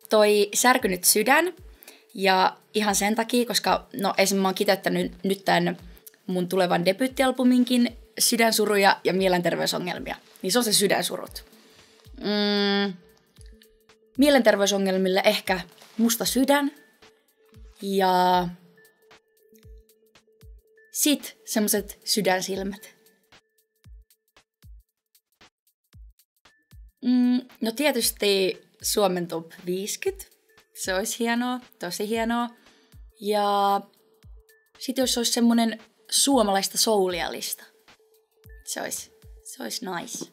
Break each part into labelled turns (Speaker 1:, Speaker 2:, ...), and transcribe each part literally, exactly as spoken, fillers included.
Speaker 1: toi Särkynyt sydän. Ja ihan sen takia, koska no esimerkiksi mä oon kiteyttänyt nyt tämän mun tulevan debyyttialbuminkin sydänsuruja ja mielenterveysongelmia. Niin se on se sydänsurut. Mm, mielenterveysongelmille ehkä Musta sydän. Ja sit semmoset sydänsilmät. Mm, no tietysti Suomen top viisikymmentä. Se olisi hienoa, tosi hienoa. Ja sitten jos olisi semmonen suomalaista soulialista. Se olisi, se olisi nice.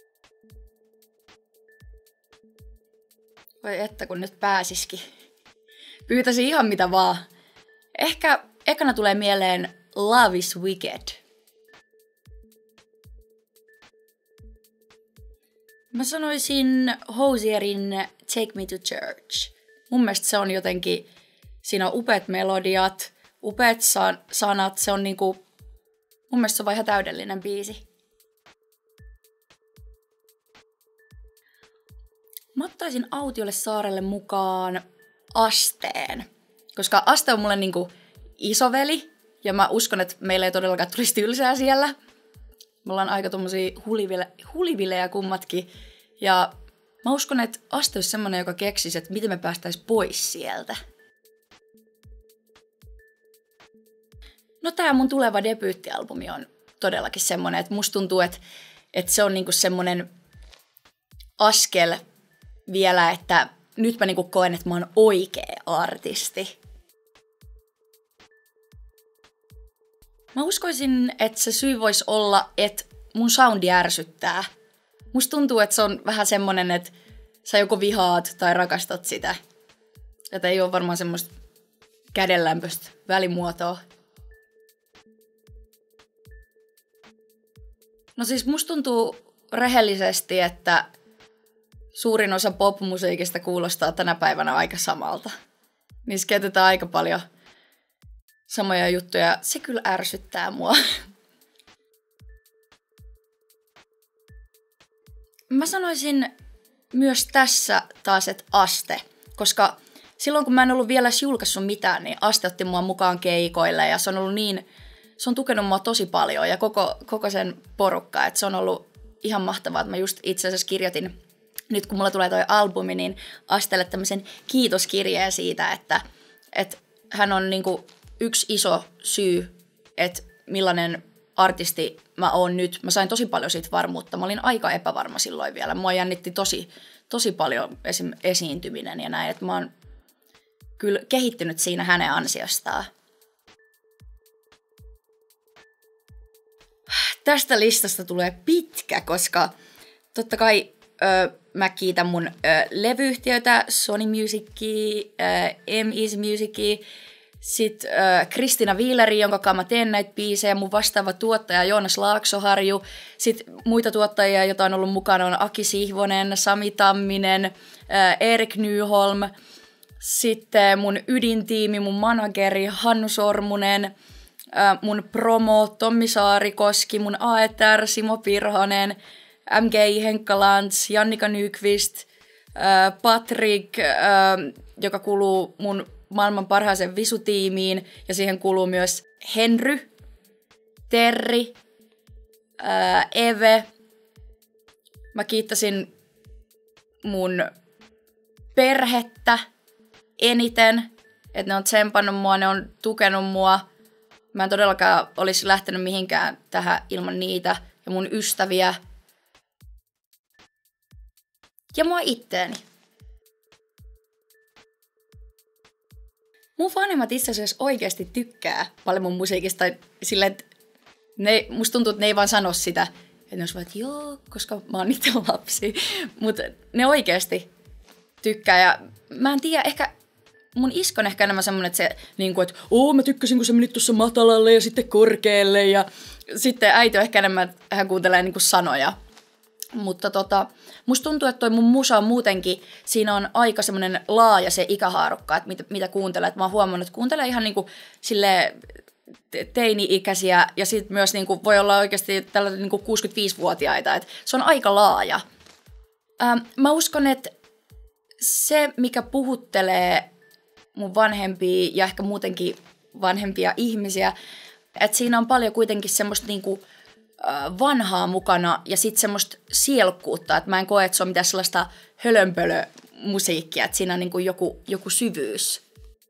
Speaker 1: Voi että kun nyt pääsisikin. Pyytäisin ihan mitä vaan. Ehkä ekana tulee mieleen Love is Wicked. Mä sanoisin Hosierin Take Me to Church. Mun mielestä se on jotenkin, siinä on upeat melodiat, upeat san- sanat, se on niinku, mun mielestä se on vaan ihan täydellinen biisi. Mä ottaisin Autiolle saarelle mukaan Asteen, koska Aste on mulle niinku isoveli, ja mä uskon, että meillä ei todellakaan tulisi tylsää siellä. Me ollaan aika tommosia hulivile- hulivilejä kummatkin, ja mä uskon, että Aste olisi semmonen, joka keksisi, että miten me päästäis pois sieltä. No tää mun tuleva debyyttialbumi on todellakin semmonen, että musta tuntuu, että, että se on niinku semmonen askel vielä, että nyt mä niinku koen, että mä oon oikea artisti. Mä uskoisin, että se syy voisi olla, että mun soundi ärsyttää. Musta tuntuu, että se on vähän semmonen, että sä joko vihaat tai rakastat sitä. Että ei ole varmaan semmoista kädenlämpöistä välimuotoa. No siis musta tuntuu rehellisesti, että suurin osa popmusiikista kuulostaa tänä päivänä aika samalta. Niissä käytetään aika paljon samoja juttuja. Se kyllä ärsyttää mua. Mä sanoisin myös tässä taas, että Aste. Koska silloin kun mä en ollut vielä julkaissut mitään, niin Aste otti mua mukaan keikoille. Ja se on ollut niin, se on tukenut mua tosi paljon ja koko, koko sen porukka. Että se on ollut ihan mahtavaa, että mä just itse asiassa kirjoitin, nyt kun mulla tulee toi albumi, niin Astelle tämmöisen kiitoskirjeen siitä, että, että hän on niinku yksi iso syy, että millainen artisti mä oon nyt. Mä sain tosi paljon siitä varmuutta. Mä olin aika epävarma silloin vielä. Mua jännitti tosi, tosi paljon esim. Esiintyminen ja näin. Että mä oon kyllä kehittynyt siinä hänen ansiostaan. Tästä listasta tulee pitkä, koska totta kai ö, mä kiitän mun ö, levyyhtiöitä, Sony Musicia, M Easy Musicia, sitten äh, Kristina Viileri, jonka kanssa mä teen näitä biisejä, mun vastaava tuottaja Joonas Laaksoharju. Sitten muita tuottajia, joita on ollut mukana, on Aki Sihvonen, Sami Tamminen, äh, Erik Nyholm. Sitten mun ydintiimi, mun manageri Hannu Sormunen, äh, mun promo Tommi Saarikoski, mun A E T R Simo Pirhonen, M G I Henkka Lantz, Jannika Nyqvist, äh, Patrick, äh, joka kuuluu mun maailman parhaaseen visutiimiin, ja siihen kuuluu myös Henry, Terri, ää, Eve. Mä kiittäisin mun perhettä eniten, että ne on tsempannut mua, ne on tukenut mua. Mä en todellakaan olisi lähtenyt mihinkään tähän ilman niitä, ja mun ystäviä. Ja mua itteeni. Mun vanhemmat itse asiassa oikeasti tykkää paljon mun musiikista. Silleen, että ne, musta tuntuu, että ne ei vaan sano sitä. Että ne olisi vaan, että joo, koska mä oon niiden lapsi. Mutta ne oikeasti tykkää. Ja mä en tiedä, ehkä mun isko on ehkä enemmän semmonen, että se, niin kuin, että oo, mä tykkäsin, kun sä menit tuossa matalalle ja sitten korkealle. Ja sitten äiti on ehkä enemmän, että hän kuuntelee niin kuin sanoja. Mutta tota, musta tuntuu, että toi mun musa on muutenkin, siinä on aika semmoinen laaja se ikähaarukka, että mitä, mitä kuuntelee. Että mä oon huomannut, että kuuntelee ihan niinku sille teini-ikäisiä ja sitten myös niinku voi olla oikeasti tällainen niinku kuusikymmentäviisivuotiaita. Että se on aika laaja. Ähm, mä uskon, että se, mikä puhuttelee mun vanhempia ja ehkä muutenkin vanhempia ihmisiä, että siinä on paljon kuitenkin semmoista niinku, äh, vanhaa mukana ja sitten semmoista sielkkuutta, että mä en koe, että se on mitään sellaista hölönpölö-musiikkia, että siinä on niinku joku, joku syvyys.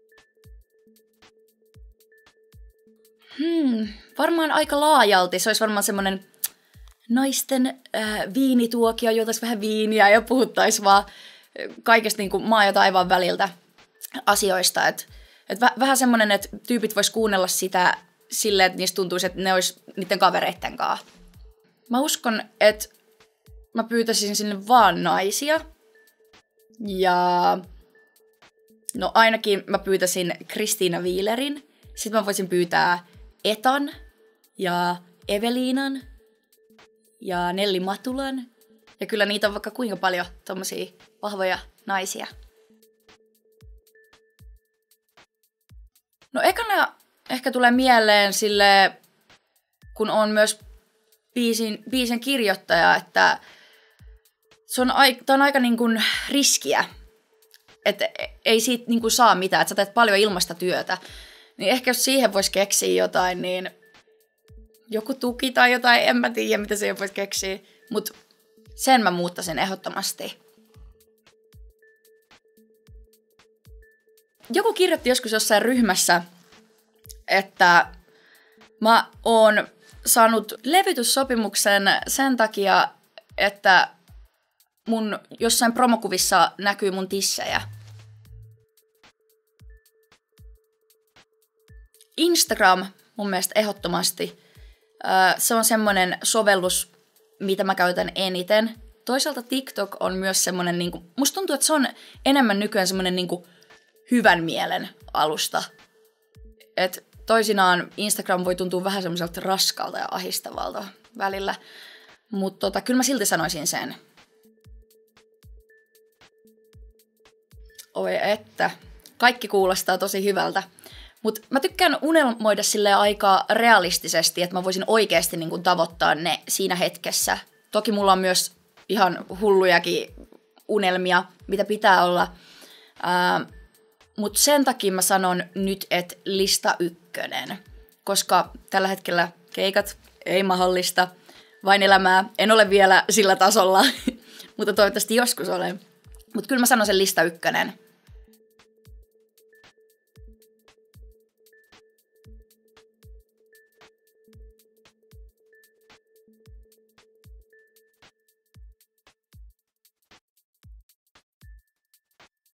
Speaker 1: Hmm, varmaan aika laajalti. Se olisi varmaan semmoinen naisten äh, viinituokio, juotaisiin vähän viiniä ja puhuttaisiin vaan kaikesta niin kuin maa ja taivaan väliltä asioista. Et, et väh, vähän semmoinen, että tyypit vois kuunnella sitä silleen, että niistä tuntuisi, että ne olisi niiden kavereitten kanssa. Mä uskon, että mä pyytäisin sinne vaan naisia. Ja no ainakin mä pyytäisin Kristiina Viilerin. Sitten mä voisin pyytää Etan ja Eveliinan ja Nelli Matulan. Ja kyllä niitä on vaikka kuinka paljon tommosia vahvoja naisia. No ekana ehkä tulee mieleen sille, kun on myös biisin, biisin kirjoittaja, että se on, ai, on aika niin kuin riskiä. Että ei siitä niin kuin saa mitään, että sä teet paljon ilmasta työtä. Niin ehkä jos siihen voisi keksiä jotain, niin joku tuki tai jotain, en mä tiedä, mitä siihen voisi keksiä. Mutta sen mä muuttaisin ehdottomasti. Joku kirjoitti joskus jossain ryhmässä, että mä oon saanut levytyssopimuksen sen takia, että mun jossain promokuvissa näkyy mun tissejä. Instagram mun mielestä ehdottomasti. Se on semmoinen sovellus, mitä mä käytän eniten. Toisaalta TikTok on myös semmoinen, niin kuin, musta tuntuu, että se on enemmän nykyään semmoinen niin kuin hyvän mielen alusta. Et toisinaan Instagram voi tuntua vähän semmoiselta raskalta ja ahistavalta välillä. Mutta tota, kyllä mä silti sanoisin sen. Oi että, kaikki kuulostaa tosi hyvältä. Mutta mä tykkään unelmoida silleen aika realistisesti, että mä voisin oikeasti niin kun tavoittaa ne siinä hetkessä. Toki mulla on myös ihan hullujakin unelmia, mitä pitää olla. Mutta sen takia mä sanon nyt, että lista ykkönen. Koska tällä hetkellä keikat ei mahdollista, vain elämää. En ole vielä sillä tasolla, mutta toivottavasti joskus olen. Mutta kyllä mä sanon sen lista ykkönen.